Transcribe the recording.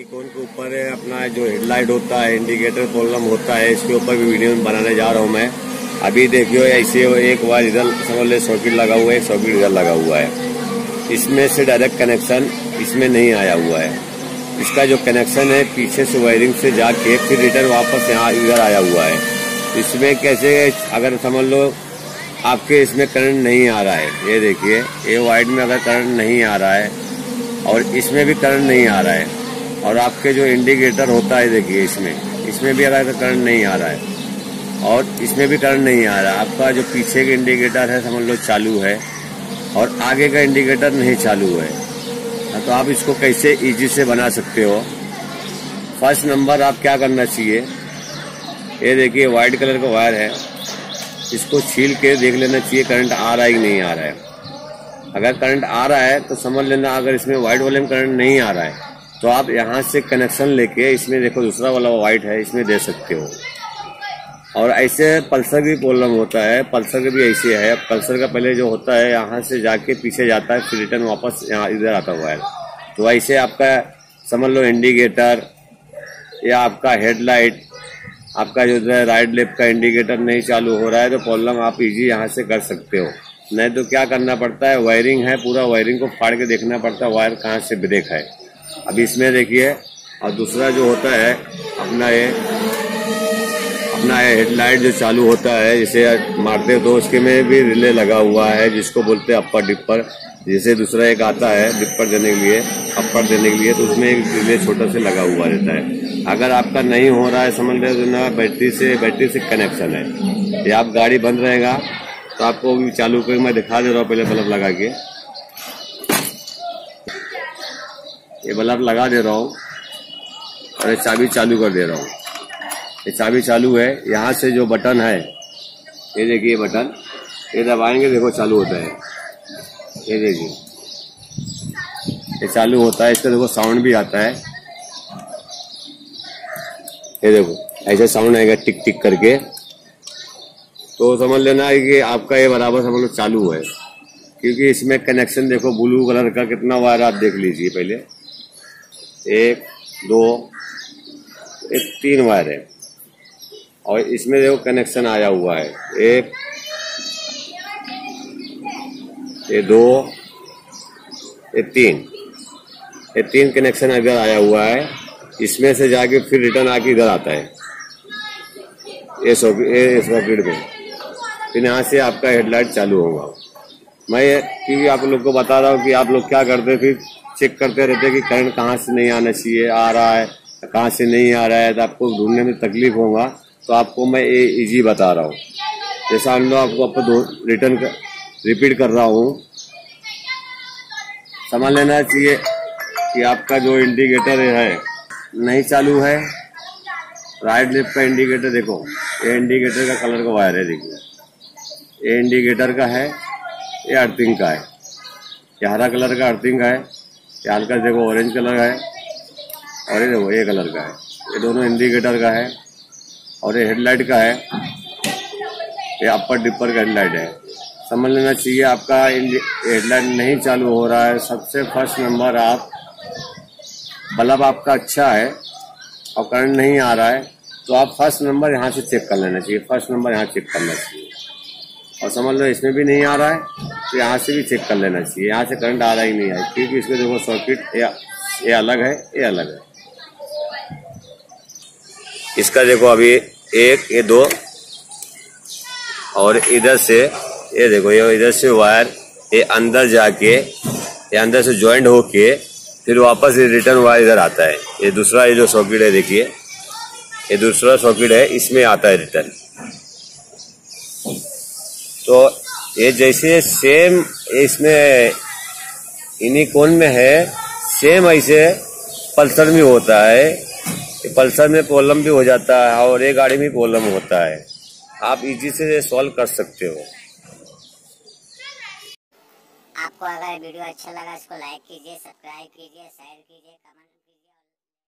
Nikon के ऊपर अपना जो हेडलाइट होता है, इंडिकेटर प्रॉब्लम होता है, इसके ऊपर भी वीडियो बनाने जा रहा हूँ मैं। अभी देखियो ऐसे एक वायर इधर समझ ले सॉकेट लगा हुआ है, एक सॉकेट इधर लगा हुआ है। इसमें से डायरेक्ट कनेक्शन इसमें नहीं आया हुआ है। इसका जो कनेक्शन है पीछे से वायरिंग से जाके फिर रिटर्न वापस यहाँ इधर आया हुआ है। इसमें कैसे, अगर समझ लो आपके इसमें करंट नहीं आ रहा है, ये देखिए ये वाइड में अगर करंट नहीं आ रहा है और इसमें भी करंट नहीं आ रहा है, और आपके जो इंडिकेटर होता है देखिए इसमें भी अगर करंट नहीं आ रहा है और इसमें भी करंट नहीं आ रहा है, आपका जो पीछे का इंडिकेटर है समझ लो चालू है और आगे का इंडिकेटर नहीं चालू है, तो आप इसको कैसे इजी से बना सकते हो। फर्स्ट नंबर आप क्या करना चाहिए, ये देखिए वाइट कलर का वायर है, इसको छील के देख लेना चाहिए करंट आ रहा है कि नहीं आ रहा है। अगर करंट आ रहा है तो समझ लेना, अगर इसमें वाइट वाले में करंट नहीं आ रहा है तो आप यहाँ से कनेक्शन लेके इसमें देखो दूसरा वाला वाइट है इसमें दे सकते हो। और ऐसे पल्सर भी प्रॉब्लम होता है, पल्सर का भी ऐसे है। पल्सर का पहले जो होता है यहाँ से जाके पीछे जाता है फिर रिटर्न वापस यहाँ इधर आता हुआ है। तो ऐसे आपका समझ लो इंडिकेटर या आपका हेडलाइट, आपका जो राइट लेफ्ट का इंडिकेटर नहीं चालू हो रहा है तो प्रॉब्लम आप इजी यहाँ से कर सकते हो। नहीं तो क्या करना पड़ता है, वायरिंग है पूरा वायरिंग को फाड़ के देखना पड़ता है वायर कहाँ से ब्रेक है। अभी इसमें देखिए, और दूसरा जो होता है अपना ये हेडलाइट जो चालू होता है जैसे मारते हो तो उसके में भी रिले लगा हुआ है जिसको बोलते हैं अपर डिपर। जैसे दूसरा एक आता है डिपर देने के लिए, अपर देने के लिए, तो उसमें एक रिले छोटा से लगा हुआ रहता है। अगर आपका नहीं हो रहा है समझ रहे हो तो ना बैटरी से कनेक्शन है, ये आप गाड़ी बंद रहेगा तो आपको भी चालू करके मैं दिखा दे रहा हूँ। पहले बल्ब लगा के ये बल्ब लगा दे रहा हूँ और ये चाबी चालू कर दे रहा हूँ। ये चाबी चालू है, यहाँ से जो बटन है ये देखिए बटन, ये दबाएंगे देखो चालू होता है, ये देखिए ये चालू होता है। इसका देखो साउंड भी आता है, ये देखो ऐसे साउंड आएगा टिक टिक करके। तो समझ लेना है कि आपका ये बराबर समझ लो चालू है, क्योंकि इसमें कनेक्शन देखो ब्लू कलर का कितना वायर आप देख लीजिए पहले, 1 2 3 वायर है और इसमें देखो कनेक्शन आया हुआ है, 1 ये 2 ये 3 कनेक्शन इधर आया हुआ है। इसमें से जाके फिर रिटर्न आके इधर आता है ये सॉकेट में, फिर यहाँ से आपका हेडलाइट चालू होगा। मैं क्योंकि आप लोग को बता रहा हूँ कि आप लोग क्या करते फिर चेक करते रहते कि करंट कहाँ से नहीं आना चाहिए, आ रहा है कहाँ से नहीं आ रहा है, तो आपको ढूंढने में तकलीफ होगा। तो आपको मैं ये इजी बता रहा हूँ। जैसा हम लोग आपको रिपीट कर रहा हूँ, समझ लेना चाहिए कि आपका जो इंडिकेटर है नहीं चालू है। राइट लेफ्ट का इंडिकेटर देखो, ये इंडिकेटर का कलर का वायर है, देखिए ये इंडिकेटर का है, ये अर्थिंग का है, ये हरा कलर का अर्थिंग का है, ये हल्का देखो ऑरेंज कलर का है और ये देखो ये कलर का है। ये दोनों इंडिकेटर का है और ये हेडलाइट का है, ये अपर डिपर का हेडलाइट है। समझ लेना चाहिए आपका हेडलाइट नहीं चालू हो रहा है। सबसे फर्स्ट नंबर आप बल्ब आपका अच्छा है और करंट नहीं आ रहा है तो आप फर्स्ट नंबर यहाँ से चेक कर लेना चाहिए, फर्स्ट नंबर यहाँ चेक करना चाहिए। और समझ लो इसमें भी नहीं आ रहा है तो यहाँ से भी चेक कर लेना चाहिए, यहाँ से करंट आ रहा ही नहीं है, क्योंकि इसमें देखो सर्किट ये अलग है, ये अलग है। इसका देखो अभी 1 ये 2 और इधर से ये देखो ये इधर से वायर ये अंदर जाके ये अंदर से ज्वाइंट होके फिर वापस ये रिटर्न वायर इधर आता है। ये दूसरा ये जो सॉकेट है देखिए, ये दूसरा सॉकेट है, इसमें आता है रिटर्न। तो ये जैसे सेम इसमें यूनिकॉर्न में है, सेम ऐसे पल्सर में होता है। पल्सर में प्रॉब्लम भी हो जाता है और ये गाड़ी में प्रॉब्लम होता है। आप इजी से सॉल्व कर सकते हो। आपको अगर वीडियो अच्छा लगा इसको लाइक कीजिए, सब्सक्राइब कीजिए, शेयर कीजिए, कमेंट